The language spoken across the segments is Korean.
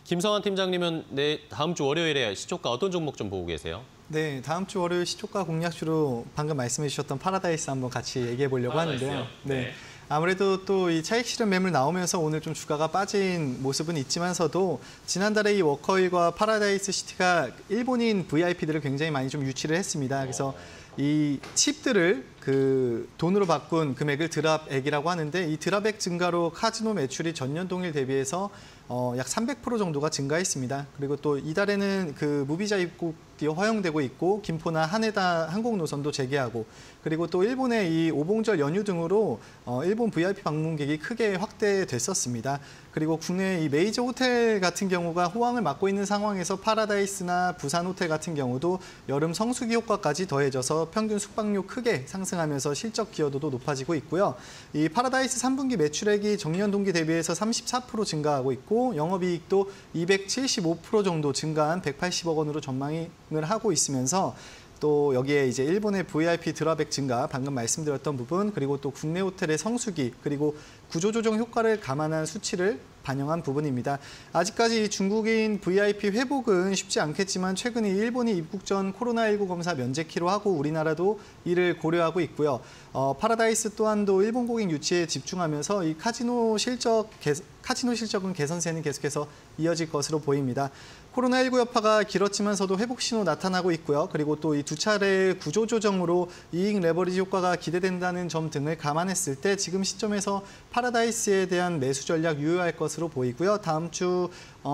김성환 팀장님은 다음 주 월요일에 시초가 어떤 종목 좀 보고 계세요? 네, 다음 주 월요일 시초가 공략주로 방금 말씀해 주셨던 파라다이스 한번 같이 얘기해 보려고 하는데요. 네. 아무래도 또 이 차익 실현 매물 나오면서 오늘 좀 주가가 빠진 모습은 있지만서도 지난달에 이 워커힐과 파라다이스 시티가 일본인 VIP들을 굉장히 많이 좀 유치를 했습니다. 그래서 이 칩들을 그 돈으로 바꾼 금액을 드랍액이라고 하는데 이 드랍액 증가로 카지노 매출이 전년 동일 대비해서 약 300% 정도가 증가했습니다. 그리고 또 이달에는 그 무비자 입국이 허용되고 있고 김포나 하네다 항공 노선도 재개하고 그리고 또 일본의 이 오봉절 연휴 등으로 일본 VIP 방문객이 크게 확대됐었습니다. 그리고 국내 이 메이저 호텔 같은 경우가 호황을 맞고 있는 상황에서 파라다이스나 부산 호텔 같은 경우도 여름 성수기 효과까지 더해져서 평균 숙박료 크게 상승하면서 실적 기여도도 높아지고 있고요. 이 파라다이스 3분기 매출액이 정년 동기 대비해서 34% 증가하고 있고 영업이익도 275% 정도 증가한 180억 원으로 전망을 하고 있으면서 또 여기에 이제 일본의 VIP 드랍액 증가, 방금 말씀드렸던 부분, 그리고 또 국내 호텔의 성수기, 그리고 구조조정 효과를 감안한 수치를 반영한 부분입니다. 아직까지 중국인 VIP 회복은 쉽지 않겠지만 최근에 일본이 입국 전 코로나19 검사 면제키로 하고 우리나라도 이를 고려하고 있고요. 파라다이스 또한도 일본 고객 유치에 집중하면서 이 카지노 실적은 개선세는 계속해서 이어질 것으로 보입니다. 코로나19 여파가 길었지만서도 회복 신호 나타나고 있고요. 그리고 또 이 두 차례 구조조정으로 이익 레버리지 효과가 기대된다는 점 등을 감안했을 때 지금 시점에서 파라다이스에 대한 매수 전략 유효할 것으로 보이고요. 다음 주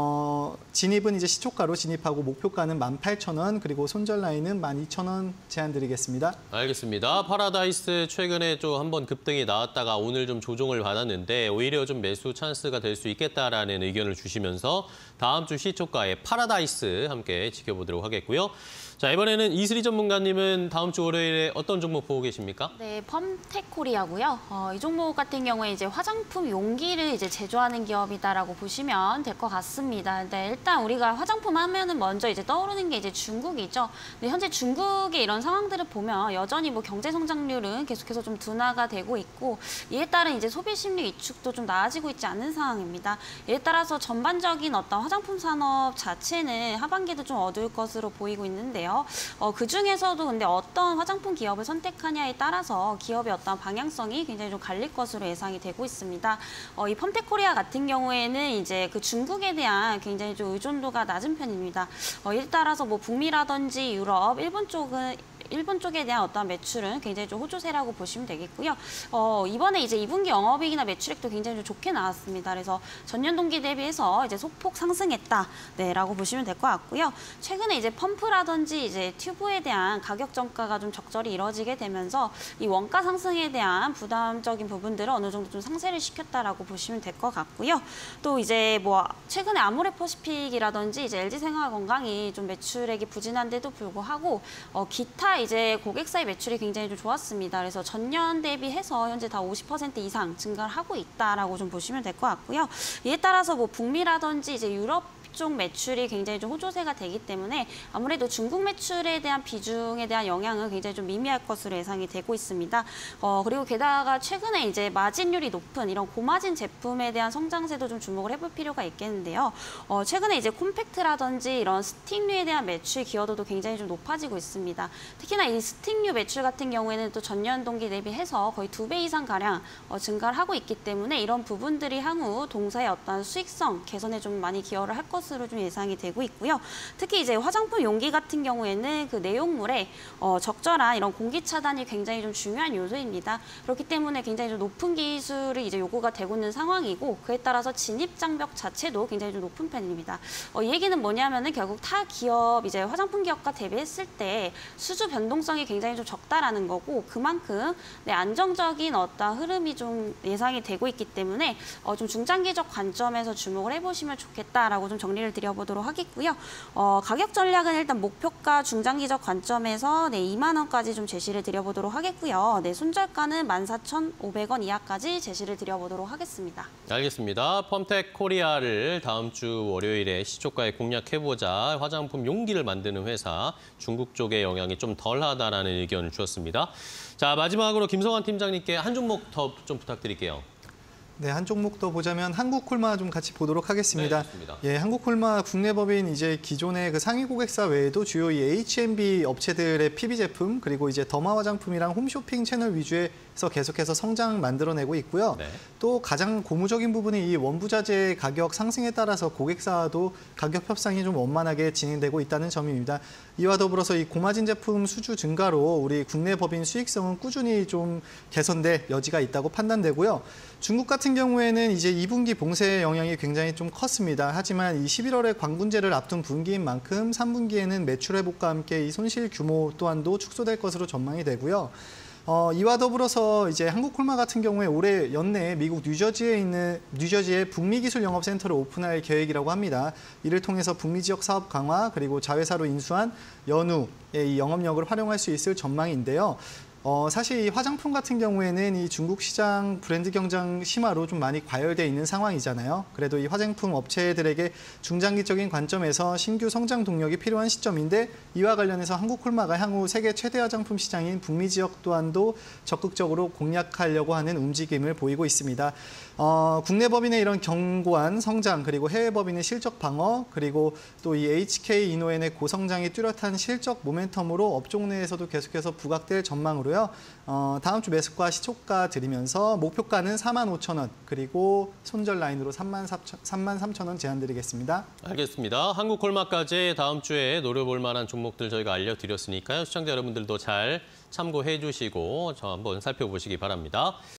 진입은 이제 시초가로 진입하고 목표가는 18,000원 그리고 손절 라인은 12,000원 제안드리겠습니다. 알겠습니다. 파라다이스 최근에 좀 한번 급등이 나왔다가 오늘 좀 조정을 받았는데 오히려 좀 매수 찬스가 될 수 있겠다라는 의견을 주시면서 다음 주 시초가에 파라다이스 함께 지켜보도록 하겠고요. 자, 이번에는 이슬이 전문가님은 다음 주 월요일에 어떤 종목 보고 계십니까? 네, 펌텍코리아고요. 이 종목 같은 경우에 이제 화장품 용기를 이제 제조하는 기업이다라고 보시면 될 것 같습니다. 근데 일단 우리가 화장품 하면은 먼저 이제 떠오르는 게 이제 중국이죠. 근데 현재 중국의 이런 상황들을 보면 여전히 뭐 경제 성장률은 계속해서 좀 둔화가 되고 있고 이에 따른 이제 소비 심리 위축도 좀 나아지고 있지 않은 상황입니다. 이에 따라서 전반적인 어떤 화장품 산업 자체는 하반기도 좀 어두울 것으로 보이고 있는데요. 그 중에서도 근데 어떤 화장품 기업을 선택하냐에 따라서 기업의 어떤 방향성이 굉장히 좀 갈릴 것으로 예상이 되고 있습니다. 이 펌텍코리아 같은 경우에는 이제 그 중국에 대한 굉장히 좀 의존도가 낮은 편입니다. 이에 따라서 뭐 북미라든지 유럽, 일본 쪽에 대한 어떤 매출은 굉장히 좀 호조세라고 보시면 되겠고요. 이번에 이제 2분기 영업이익이나 매출액도 굉장히 좀 좋게 나왔습니다. 그래서 전년 동기 대비해서 이제 소폭 상승했다, 네라고 보시면 될 것 같고요. 최근에 이제 펌프라든지 이제 튜브에 대한 가격 정가가 좀 적절히 이루어지게 되면서 이 원가 상승에 대한 부담적인 부분들을 어느 정도 좀 상쇄를 시켰다라고 보시면 될 것 같고요. 또 이제 뭐 최근에 아모레퍼시픽이라든지 이제 LG생활건강이 좀 매출액이 부진한데도 불구하고 기타 이제 고객사의 매출이 굉장히 좀 좋았습니다. 그래서 전년 대비해서 현재 다 50% 이상 증가를 하고 있다라고 좀 보시면 될 것 같고요. 이에 따라서 뭐 북미라든지 이제 유럽 쪽 매출이 굉장히 좀 호조세가 되기 때문에 아무래도 중국 매출에 대한 비중에 대한 영향은 굉장히 좀 미미할 것으로 예상이 되고 있습니다. 그리고 게다가 최근에 이제 마진율이 높은 이런 고마진 제품에 대한 성장세도 좀 주목을 해볼 필요가 있겠는데요. 최근에 이제 콤팩트라든지 이런 스틱류에 대한 매출 기여도도 굉장히 좀 높아지고 있습니다. 특히나 이 스틱류 매출 같은 경우에는 또 전년 동기 대비해서 거의 2배 이상 가량 증가를 하고 있기 때문에 이런 부분들이 향후 동사의 어떤 수익성 개선에 좀 많이 기여를 할 것으로 좀 예상이 되고 있고요. 특히 이제 화장품 용기 같은 경우에는 그 내용물에 적절한 이런 공기 차단이 굉장히 좀 중요한 요소입니다. 그렇기 때문에 굉장히 좀 높은 기술이 이제 요구가 되고 있는 상황이고 그에 따라서 진입 장벽 자체도 굉장히 좀 높은 편입니다. 이 얘기는 뭐냐면은 결국 타 기업 이제 화장품 기업과 대비했을 때 수주 변동성이 굉장히 좀 적다라는 거고 그만큼 안정적인 어떤 흐름이 좀 예상이 되고 있기 때문에 좀 중장기적 관점에서 주목을 해보시면 좋겠다라고 좀 정리를 드려보도록 하겠고요. 가격 전략은 일단 목표가 중장기적 관점에서 2만 원까지 좀 제시를 드려보도록 하겠고요. 손절가는 14,500원 이하까지 제시를 드려보도록 하겠습니다. 알겠습니다. 펌텍코리아를 다음 주 월요일에 시초가에 공략해보자. 화장품 용기를 만드는 회사, 중국 쪽의 영향이 좀 덜하다라는 의견을 주었습니다. 자, 마지막으로 김성환 팀장님께 한 종목 더 좀 부탁드릴게요. 네, 한 종목 더 보자면 한국콜마 좀 같이 보도록 하겠습니다. 네, 좋습니다. 예, 한국콜마 국내 법인 이제 기존의 그 상위 고객사 외에도 주요 이 H&B 업체들의 PB 제품 그리고 이제 더마 화장품이랑 홈쇼핑 채널 위주에서 계속해서 성장 만들어내고 있고요. 네. 또 가장 고무적인 부분이 이 원부자재 가격 상승에 따라서 고객사도 가격 협상이 좀 원만하게 진행되고 있다는 점입니다. 이와 더불어서 이 고마진 제품 수주 증가로 우리 국내 법인 수익성은 꾸준히 좀 개선될 여지가 있다고 판단되고요. 중국 같은 경우에는 이제 2분기 봉쇄 영향이 굉장히 좀 컸습니다. 하지만 이 11월에 광분제를 앞둔 분기인 만큼 3분기에는 매출 회복과 함께 이 손실 규모 또한도 축소될 것으로 전망이 되고요. 이와 더불어서 이제 한국콜마 같은 경우에 올해 연내에 미국 뉴저지의 북미 기술 영업센터를 오픈할 계획이라고 합니다. 이를 통해서 북미 지역 사업 강화 그리고 자회사로 인수한 연우의 이 영업력을 활용할 수 있을 전망인데요. 사실 이 화장품 같은 경우에는 이 중국 시장 브랜드 경쟁 심화로 좀 많이 과열되어 있는 상황이잖아요. 그래도 이 화장품 업체들에게 중장기적인 관점에서 신규 성장 동력이 필요한 시점인데 이와 관련해서 한국콜마가 향후 세계 최대 화장품 시장인 북미 지역 또한도 적극적으로 공략하려고 하는 움직임을 보이고 있습니다. 국내 법인의 이런 견고한 성장 그리고 해외 법인의 실적 방어 그리고 또 이 HK 이노엔의 고성장이 뚜렷한 실적 모멘텀으로 업종 내에서도 계속해서 부각될 전망으로요. 다음 주 매수가 시초가 드리면서 목표가는 45,000원 그리고 손절 라인으로 33,000원 제안드리겠습니다. 알겠습니다. 한국콜마까지 다음 주에 노려볼 만한 종목들 저희가 알려드렸으니까요. 시청자 여러분들도 잘 참고해 주시고 저 한번 살펴보시기 바랍니다.